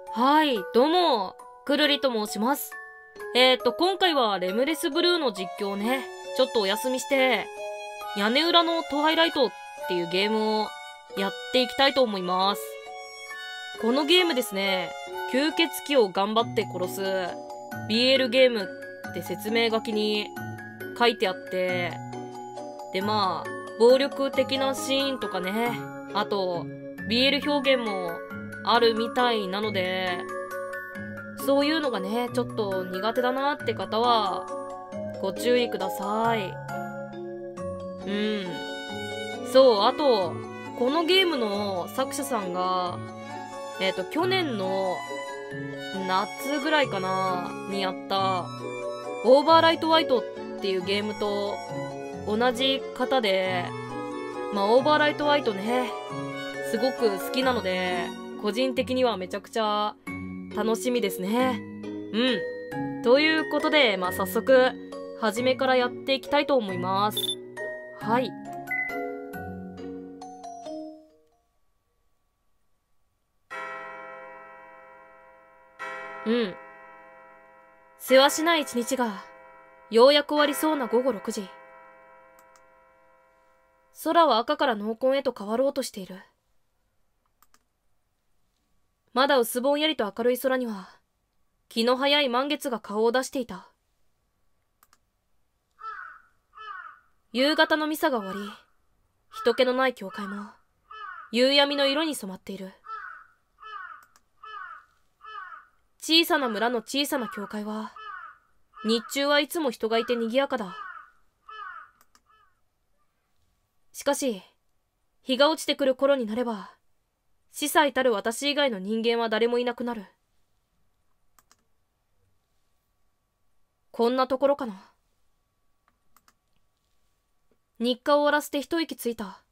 はい、どうも、くるりと申します。今回はレムレスブルーの実況をね、ちょっとお休みして、屋根裏のトワイライトっていうゲームをやっていきたいと思います。このゲームですね、吸血鬼を頑張って殺す BL ゲームって説明書きに書いてあって、で暴力的なシーンとかね、あと BL 表現もあるみたいなので、そういうのがね、ちょっと苦手だなって方は、ご注意ください。そう、あと、このゲームの作者さんが、去年の夏ぐらいかな、にやった、オーバーライトワイトっていうゲームと同じ方で、オーバーライトワイトね、すごく好きなので、個人的にはめちゃくちゃ楽しみですね。ということで、早速、初めからやっていきたいと思います。はい。せわしない一日が、ようやく終わりそうな午後6時。空は赤から濃紺へと変わろうとしている。まだ薄ぼんやりと明るい空には、気の早い満月が顔を出していた。夕方のミサが終わり、人気のない教会も、夕闇の色に染まっている。小さな村の小さな教会は、日中はいつも人がいて賑やかだ。しかし、日が落ちてくる頃になれば、司祭たる私以外の人間は誰もいなくなる。こんなところかな。日課を終わらせて一息ついた。は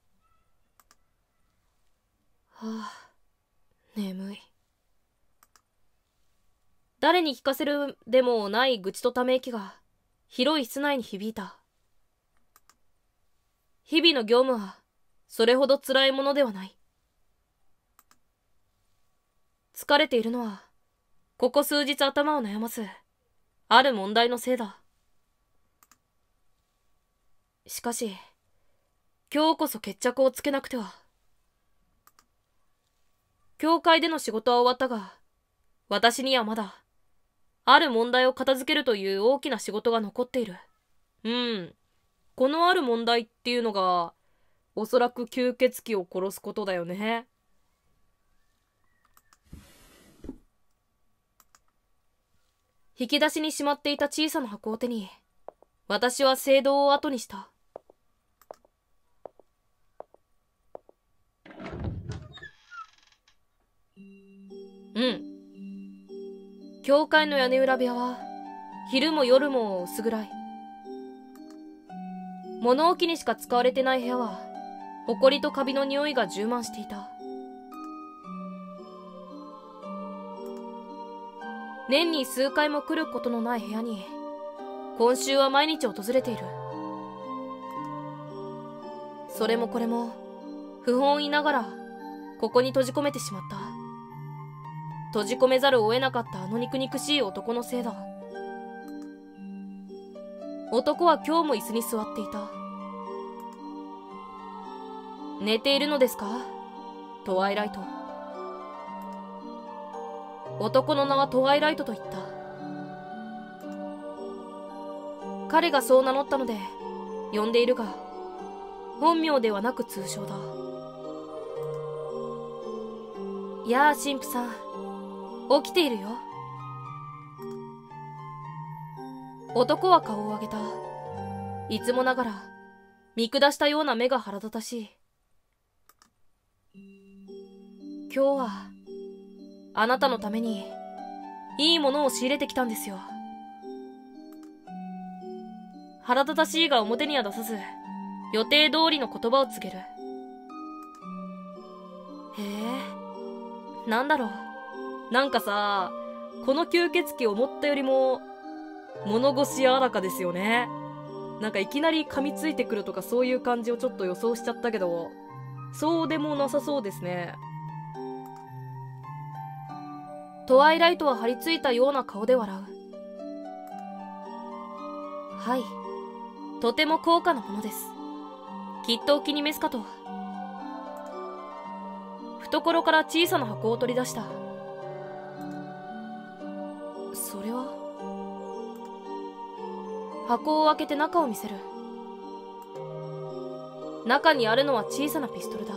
あ、眠い。誰に聞かせるでもない愚痴とため息が広い室内に響いた。日々の業務はそれほど辛いものではない。疲れているのはここ数日頭を悩ますある問題のせいだ。しかし今日こそ決着をつけなくては。教会での仕事は終わったが、私にはまだある問題を片付けるという大きな仕事が残っている。このある問題っていうのが、おそらく吸血鬼を殺すことだよね。引き出しにしまっていた小さな箱を手に、私は聖堂を後にした。教会の屋根裏部屋は、昼も夜も薄暗い。物置にしか使われてない部屋は、埃とカビの匂いが充満していた。年に数回も来ることのない部屋に、今週は毎日訪れている。それもこれも、不本意ながら、ここに閉じ込めてしまった。閉じ込めざるを得なかったあの肉々しい男のせいだ。男は今日も椅子に座っていた。寝ているのですか？トワイライト。男の名はトワイライトと言った。彼がそう名乗ったので呼んでいるが、本名ではなく通称だ。やあ神父さん、起きているよ。男は顔を上げた。いつもながら見下したような目が腹立たしい。今日はあなたのためにいいものを仕入れてきたんですよ。腹立たしいが表には出さず、予定通りの言葉を告げる。へえ、なんだろう。なんかさ、この吸血鬼思ったよりも物腰柔らかですよね。なんかいきなり噛みついてくるとかそういう感じをちょっと予想しちゃったけど、そうでもなさそうですね。 トワイライトは張り付いたような顔で笑う。はい、とても高価なものです。きっとお気に召すかと。懐から小さな箱を取り出した。それは？箱を開けて中を見せる。中にあるのは小さなピストルだ。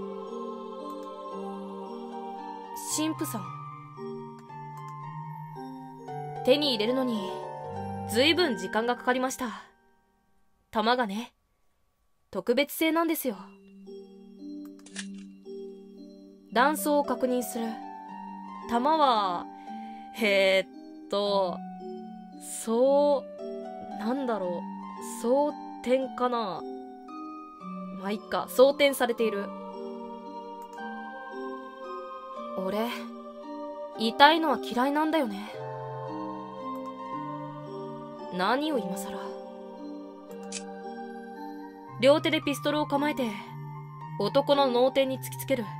神父さん。手に入れるのにずいぶん時間がかかりました。弾がね、特別製なんですよ。弾倉を確認する。弾はなんだろう、装填かな。まあいっか、装填されている。俺、痛いのは嫌いなんだよね。何を今さら。両手でピストルを構えて男の脳天に突きつける。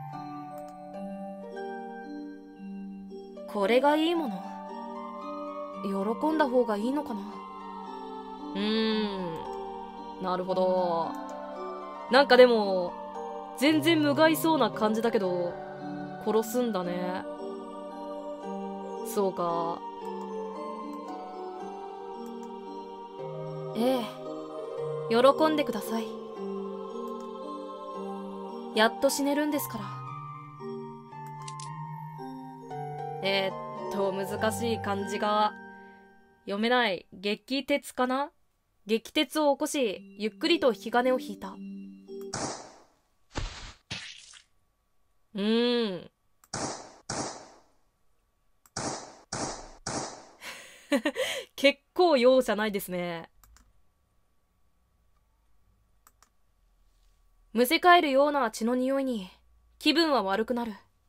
これがいいもの？喜んだ方がいいのかな。なるほど。なんかでも全然無害そうな感じだけど殺すんだね。そうか。ええ、喜んでください。やっと死ねるんですから。難しい漢字が読めない。撃鉄かな。撃鉄を起こし、ゆっくりと引き金を引いた。結構容赦ないですね。むせ返るような血の匂いに気分は悪くなる。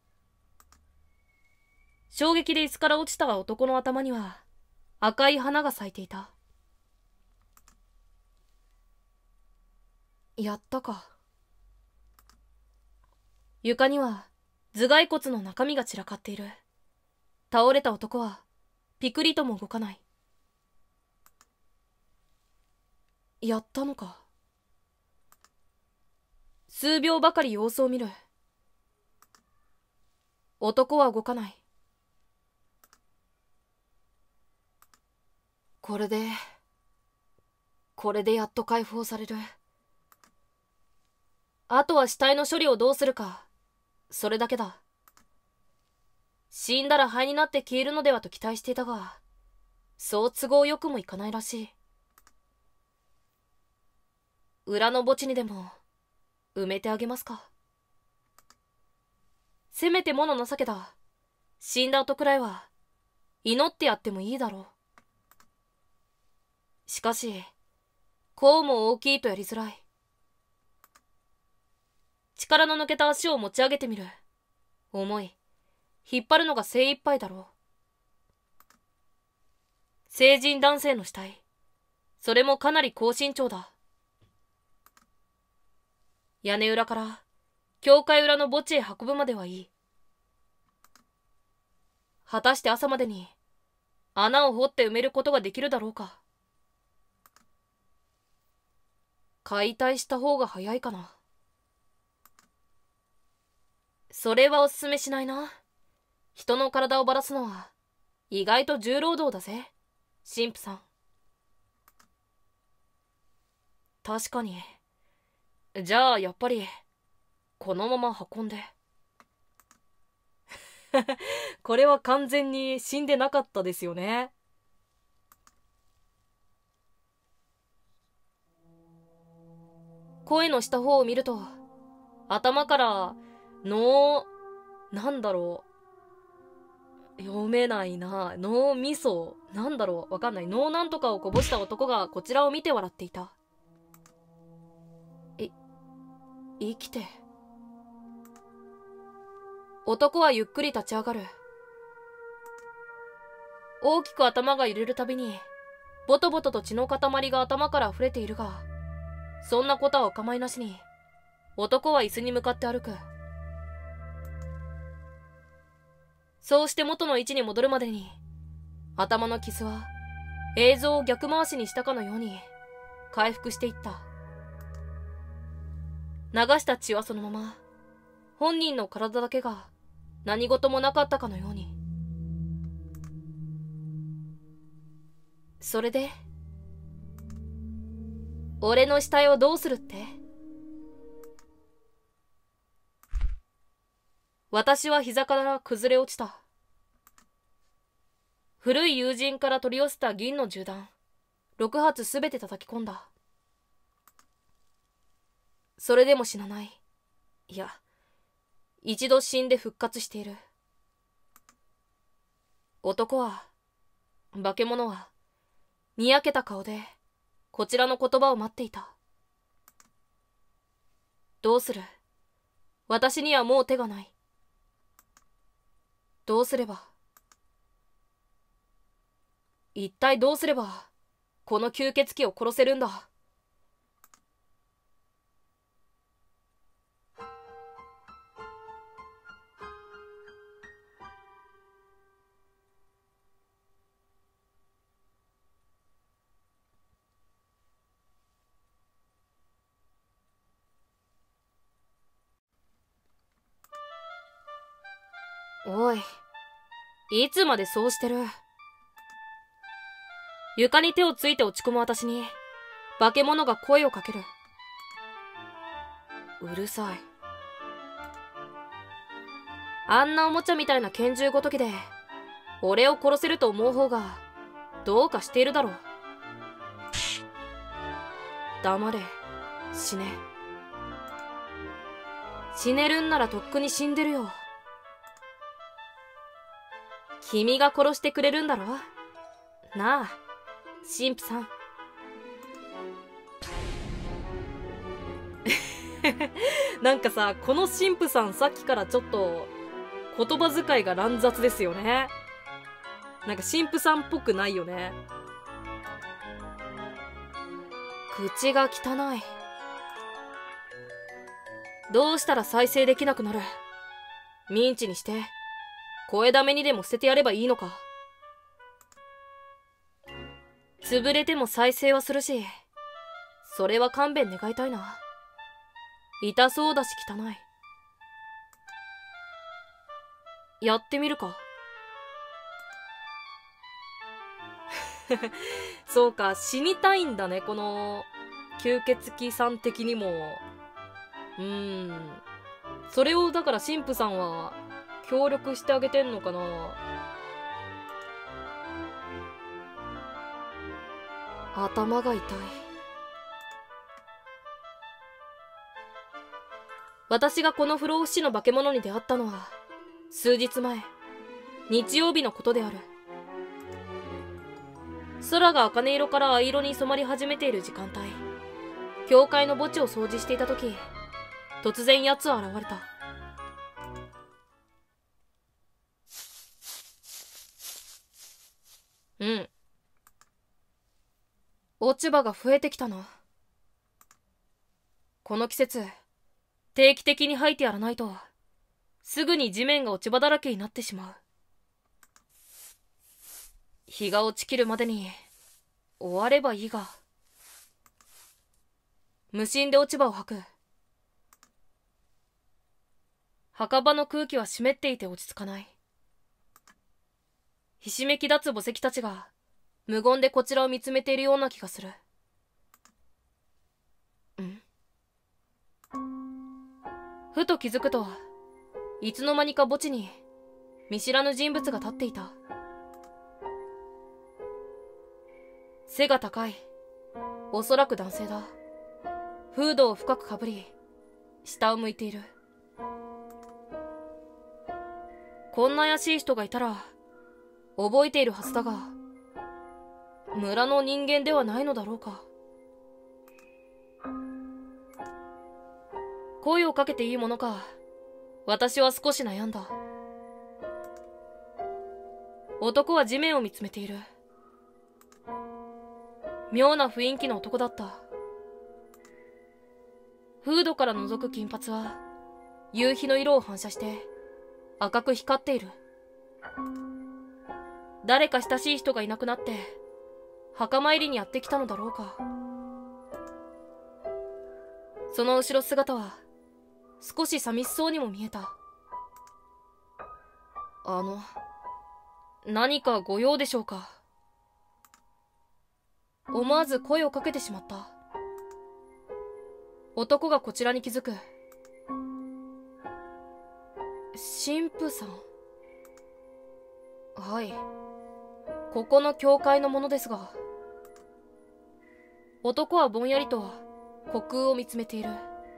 衝撃で椅子から落ちた男の頭には赤い花が咲いていた。やったか。床には頭蓋骨の中身が散らかっている。倒れた男はピクリとも動かない。やったのか。数秒ばかり様子を見る。男は動かない。これでやっと解放される。あとは死体の処理をどうするか、それだけだ。死んだら灰になって消えるのではと期待していたが、そう都合よくもいかないらしい。裏の墓地にでも埋めてあげますか。せめてもの情けだ。死んだ後くらいは祈ってやってもいいだろう。しかしこうも大きいとやりづらい。力の抜けた足を持ち上げてみる。重い。引っ張るのが精一杯だろう。成人男性の死体。それもかなり高身長だ。屋根裏から教会裏の墓地へ運ぶまではいい。果たして朝までに穴を掘って埋めることができるだろうか。解体した方が早いかな。それはおすすめしないな。人の体をばらすのは意外と重労働だぜ、神父さん。確かに。じゃあやっぱりこのまま運んで。これは完全に死んでなかったですよね。声のした方を見ると頭からなんだろう、読めないな。脳みそなんだろう、わかんない。脳なんとかをこぼした男がこちらを見て笑っていた。生きて。男はゆっくり立ち上がる。大きく頭が揺れるたびにボトボトと血の塊が頭から溢れているが、そんなことはお構いなしに男は椅子に向かって歩く。 そうして元の位置に戻るまでに、頭の傷は映像を逆回しにしたかのように回復していった。流した血はそのまま、本人の体だけが何事もなかったかのように。それで、俺の死体をどうするって？私は膝から崩れ落ちた。古い友人から取り寄せた銀の銃弾、6発すべて叩き込んだ。それでも死なない。いや、一度死んで復活している。男は、化け物は、にやけた顔で、こちらの言葉を待っていた。どうする？私にはもう手がない。どうすれば？一体どうすれば、この吸血鬼を殺せるんだ。おい、いつまでそうしてる？床に手をついて落ち込む私に、化け物が声をかける。うるさい。あんなおもちゃみたいな拳銃ごときで、俺を殺せると思う方が、どうかしているだろう。黙れ、死ね。死ねるんならとっくに死んでるよ。君が殺してくれるんだろ？なあ、神父さん。なんかさ、この神父さんさっきからちょっと言葉遣いが乱雑ですよね。なんか神父さんっぽくないよね。口が汚い。どうしたら再生できなくなる？ミンチにして声だめにでも捨ててやればいいのか？潰れても再生はするし、それは勘弁願いたいな。痛そうだし汚い。やってみるか。そうか、死にたいんだね、この吸血鬼さん的にも。それをだから神父さんは協力してあげてんのかな。頭が痛い。私がこの不老不死の化け物に出会ったのは数日前、日曜日のことである。空が茜色から藍色に染まり始めている時間帯、教会の墓地を掃除していた時、突然奴は現れた。落ち葉が増えてきたな。この季節、定期的に吐いてやらないと、すぐに地面が落ち葉だらけになってしまう。日が落ちきるまでに終わればいいが。無心で落ち葉を吐く。墓場の空気は湿っていて落ち着かない。ひしめき立つ墓石たちが無言でこちらを見つめているような気がする。ふと気づくと、いつの間にか墓地に見知らぬ人物が立っていた。背が高い。おそらく男性だ。フードを深くかぶり、下を向いている。こんな怪しい人がいたら、覚えているはずだが、村の人間ではないのだろうか。声をかけていいものか、私は少し悩んだ。男は地面を見つめている。妙な雰囲気の男だった。フードから覗く金髪は夕日の色を反射して赤く光っている。 誰か親しい人がいなくなって、墓参りにやってきたのだろうか。その後ろ姿は、少し寂しそうにも見えた。何かご用でしょうか。思わず声をかけてしまった。男がこちらに気づく。神父さん。はい。ここの教会のものですが。男はぼんやりと虚空を見つめている。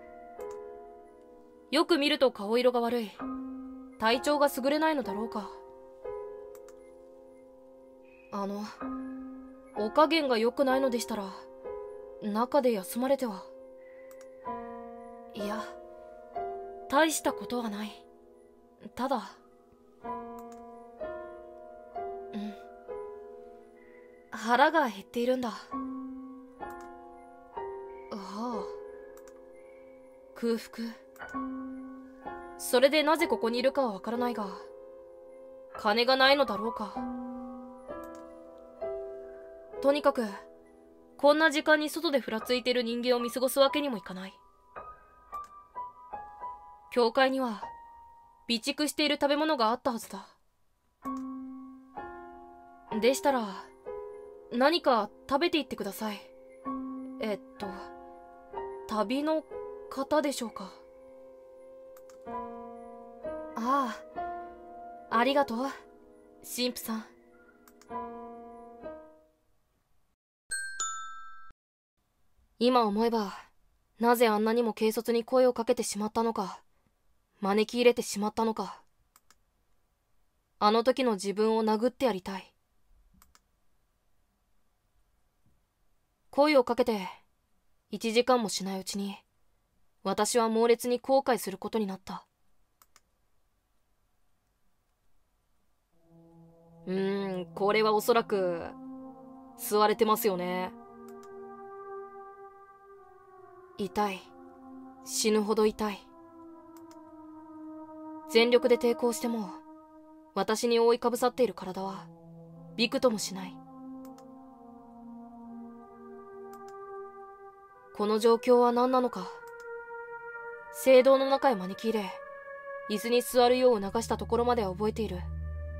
よく見ると顔色が悪い。体調が優れないのだろうか。お加減が良くないのでしたら、中で休まれては。いや、大したことはない。ただ、腹が減っているんだ。空腹。それでなぜここにいるかはわからないが、金がないのだろうか。とにかく、こんな時間に外でふらついている人間を見過ごすわけにもいかない。教会には、備蓄している食べ物があったはずだ。でしたら、何か食べていってください。旅の方でしょうか。ああ、ありがとう、神父さん。今思えば、なぜあんなにも軽率に声をかけてしまったのか、招き入れてしまったのか。あの時の自分を殴ってやりたい。声をかけて、1時間もしないうちに、私は猛烈に後悔することになった。これはおそらく、吸われてますよね。痛い。死ぬほど痛い。全力で抵抗しても、私に覆いかぶさっている体は、びくともしない。この状況は何なのか。聖堂の中へ招き入れ、椅子に座るよう促したところまでは覚えている。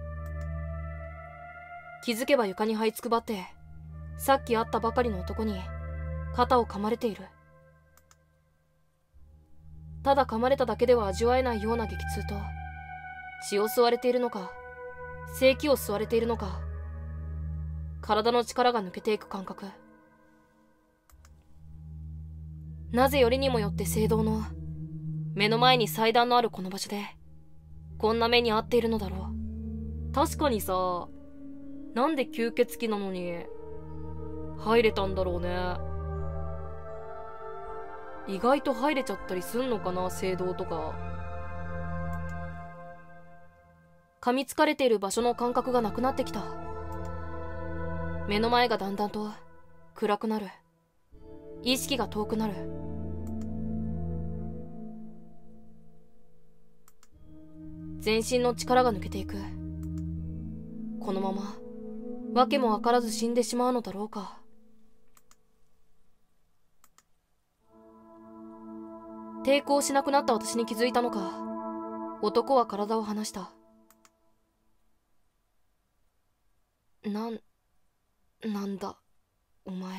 気づけば床に這いつくばって、さっき会ったばかりの男に、肩を噛まれている。ただ噛まれただけでは味わえないような激痛と、血を吸われているのか、精気を吸われているのか、体の力が抜けていく感覚。なぜよりにもよって聖堂の、目の前に祭壇のあるこの場所で、こんな目に遭っているのだろう。確かにさ、なんで吸血鬼なのに、入れたんだろうね。意外と入れちゃったりすんのかな、聖堂とか。噛みつかれている場所の感覚がなくなってきた。目の前がだんだんと暗くなる。意識が遠くなる。全身の力が抜けていく。このまま訳も分からず死んでしまうのだろうか。抵抗しなくなった私に気づいたのか、男は体を離した。なんだ、お前。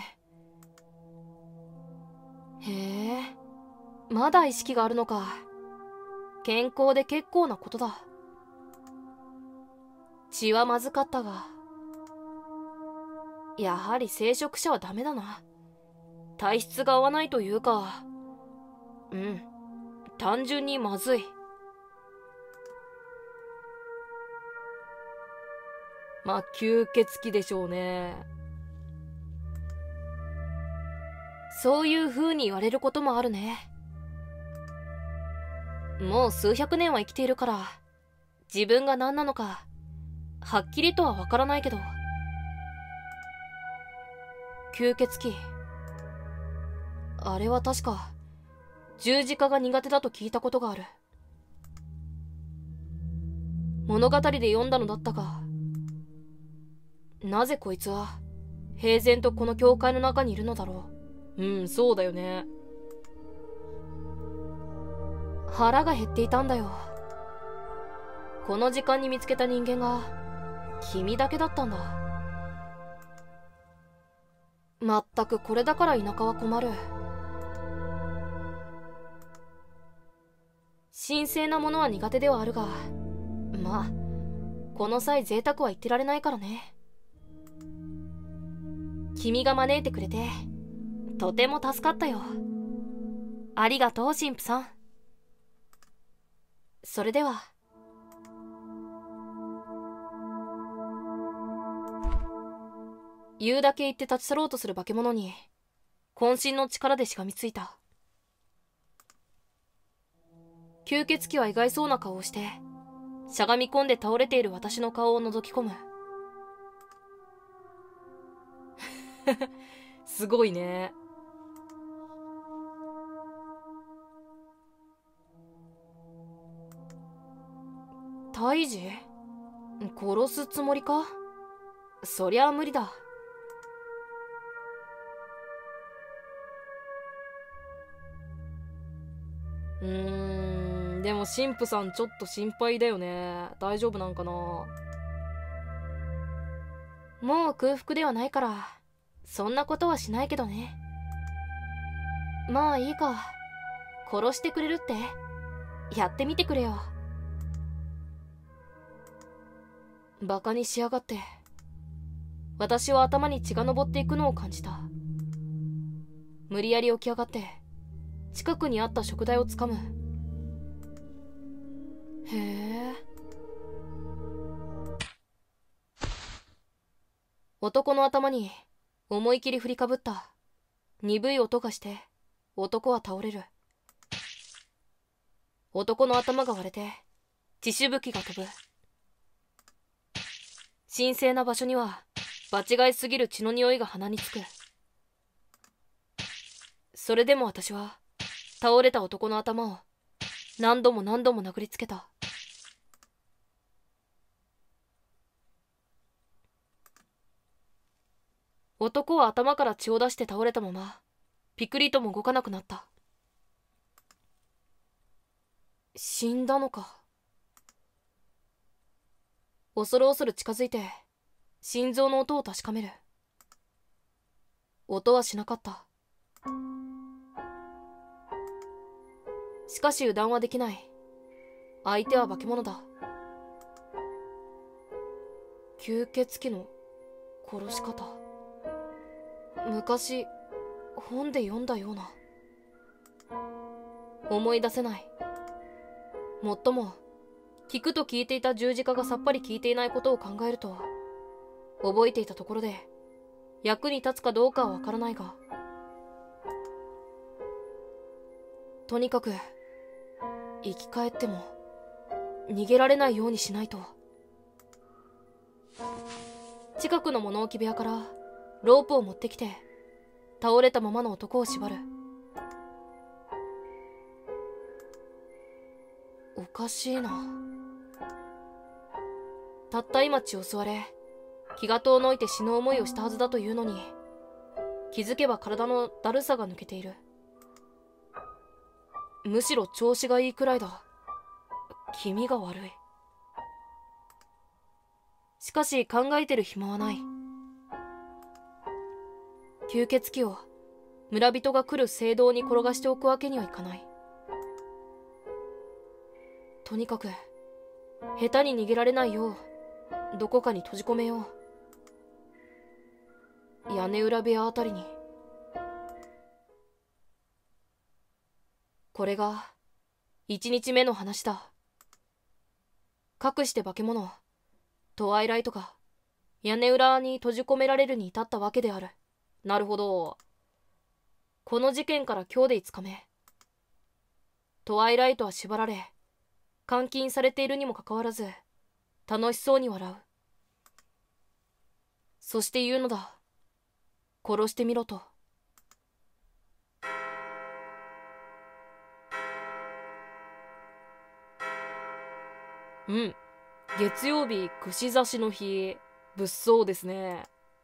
へえ、まだ意識があるのか。健康で結構なことだ。血はまずかったが、やはり聖職者はダメだな。体質が合わないというか、単純にまずい。まあ、吸血鬼でしょうね。そういう風に言われることもあるね。もう数百年は生きているから、自分が何なのか、はっきりとはわからないけど。吸血鬼。あれは確か、十字架が苦手だと聞いたことがある。 物語で読んだのだったが、なぜこいつは平然とこの教会の中にいるのだろう。うん、そうだよね。腹が減っていたんだよ。この時間に見つけた人間が君だけだったんだ。まったくこれだから田舎は困る。神聖なものは苦手ではあるが、まあこの際贅沢は言ってられないからね。君が招いてくれてとても助かったよ。ありがとう神父さん。それでは。言うだけ言って立ち去ろうとする化け物に渾身の力でしがみついた。吸血鬼は意外そうな顔をしてしゃがみ込んで倒れている私の顔を覗き込む。すごいね。胎児？殺すつもりか？そりゃあ無理だ。でも神父さんちょっと心配だよね。大丈夫なんかな。もう空腹ではないからそんなことはしないけどね。まあいいか。殺してくれるって？やってみてくれよ。バカにしやがって。私は頭に血が上っていくのを感じた。無理やり起き上がって近くにあった食材をつかむ。へえ。男の頭に思い切り振りかぶった。鈍い音がして男は倒れる。男の頭が割れて血しぶきが飛ぶ。神聖な場所には場違いすぎる血の匂いが鼻につく。それでも私は倒れた男の頭を何度も何度も殴りつけた。男は頭から血を出して倒れたままピクリとも動かなくなった。死んだのか。恐る恐る近づいて心臓の音を確かめる。音はしなかった。しかし油断はできない。相手は化け物だ。吸血鬼の殺し方。昔本で読んだような。思い出せない。もっとも聞くと聞いていた十字架がさっぱり聞いていないことを考えると、覚えていたところで役に立つかどうかはわからないが、とにかく生き返っても逃げられないようにしないと。近くの物置部屋からロープを持ってきて倒れたままの男を縛る。おかしいな。たった今血を吸われ気が遠のいて死ぬ思いをしたはずだというのに、気づけば体のだるさが抜けている。むしろ調子がいいくらいだ。気味が悪い。しかし考えてる暇はない。吸血鬼を村人が来る聖堂に転がしておくわけにはいかない。とにかく下手に逃げられないようどこかに閉じ込めよう。屋根裏部屋あたりに。これが1日目の話だ。かくして化け物トワイライトが屋根裏に閉じ込められるに至ったわけである。なるほど。この事件から今日で5日目。トワイライトは縛られ監禁されているにもかかわらず楽しそうに笑う。そして言うのだ。殺してみろと。うん、 月曜日、串刺しの日。物騒ですね。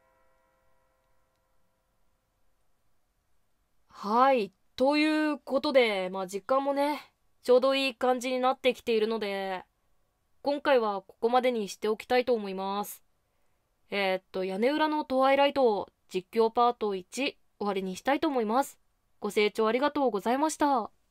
はい。ということで、時間もね、ちょうどいい感じになってきているので、今回はここまでにしておきたいと思います。屋根裏のトワイライト実況パート1終わりにしたいと思います。ご清聴ありがとうございました。